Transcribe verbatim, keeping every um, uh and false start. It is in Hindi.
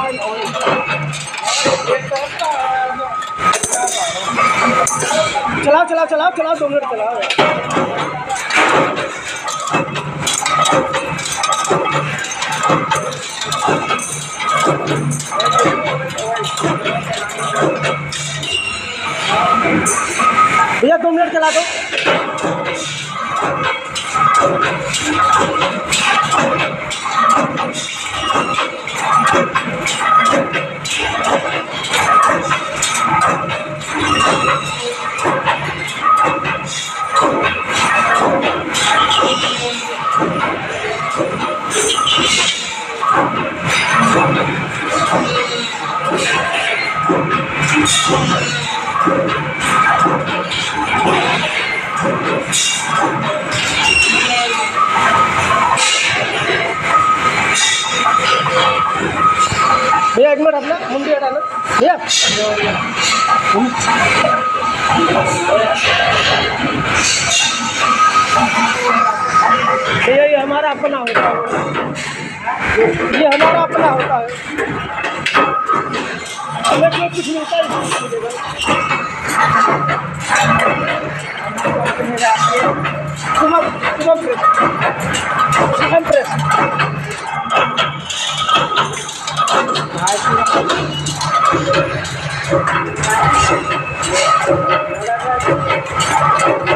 चलाओ चलाओ चलाओ चलाओ दो मिनट चलाओ। भैया दो मिनट चला दो। भैया एक मिनट अपना मुंडी हटा लो भैया। भैया ये हमारा अपना होता है, ये हमारा अपना होता है, हमें जो कुछ मिलता है मिलेगा। सुबह सुबह press chicken press Thank you.